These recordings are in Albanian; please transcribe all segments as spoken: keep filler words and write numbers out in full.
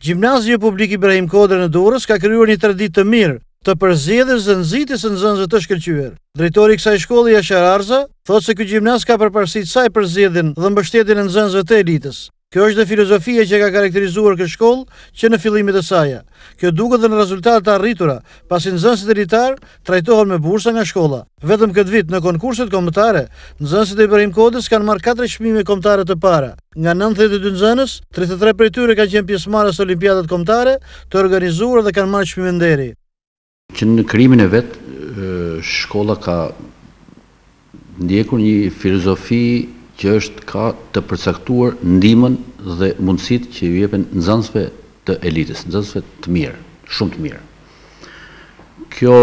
Gjimnazia Publik Ibrahim Kodra në Durrës ka krijuar një traditë të mirë të përzgjedhjes dhe nxitjes së nxënësve të shkëlqyer. Drejtori i kësaj shkolle, Jashar Arza, thotë se ky gjimnaz ka përparësi të saj përzgjedhjen dhe mbështetjen e nxënësve të elitës. Kjo është dhe filozofia që ka karakterizuar këtë shkollë që në fillimet e saj. Kjo duket dhe në rezultatet e arritura, pasi nxënësit elitar trajtohen me bursa nga shkolla. Vetëm këtë vit në konkurset kombëtare, nxënësit e Ibrahim Kodrës kanë marrë katër çmime kombëtare të para. Nga nëntëdhjetë e dy nxënës, tridhjetë e tre prej tyre kanë qenë pjesëmarrës së olimpiadat kombëtare të organizuara dhe kanë marrë çmime nderi. Që në krijimin e vet, shkolla ka ndjekur një filozofi që është ka të përcaktuar ndihmën dhe mundësitë që ju jepen nxënësve të elitës, nxënësve të mirë, shumë të mirë. Kjo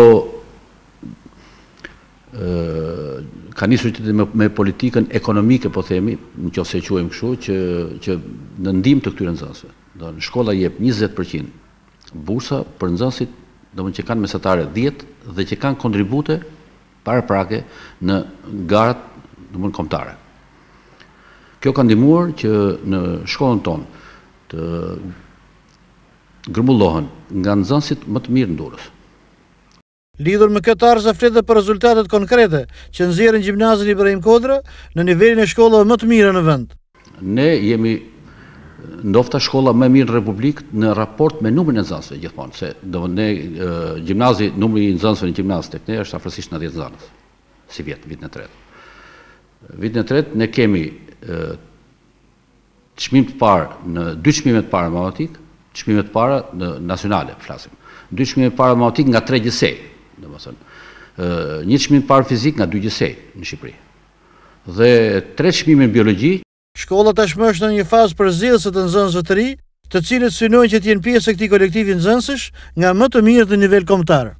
ë ka nisur që me, me politikën ekonomike, po themi, nëse e quajmë kështu, që që në ndihmë të këtyre nxënësve. Do në shkolla jep njëzet përqind bursa për nxënësit, domethënë që kanë mesatare dhjetë dhe që kanë kontribute paraprake në garat domethënë kombëtare. Kjo ka ndihmuar që në shkollën tonë të grumbullohen nga nxënësit më të mirë në Durrës. Lidhur me këtë, Arza flet dhe për rezultatet konkrete që nxjerrin gjimnazin Ibrahim Kodra në nivelin e shkollave më të mira në vend. Ne jemi ndofta shkolla më e mirë në Republikë në raport me numrin e nxënësve gjithmonë, se do ne gjimnazi, numri i nxënësve në gjimnaz tek ne është afërsisht nëntëdhjetë nxënës, si vjet, vitin e tretë. Vitin e tretë ne kemi çmim të parë në dy çmime të para matematik, çmime të para në nacionale, flasim. Dy çmime të para matematik nga tre gjysej, domethënë. Një çmim të parë fizik nga dy gjysej në Shqipëri. Dhe tre çmime në biologji. Shkolla tashmë është në një fazë përzgjedhëse të nxënësve të ri, të cilët synojnë që të jenë pjesë e këtij kolektivi nxënësish nga më të mirët në nivel kombëtar.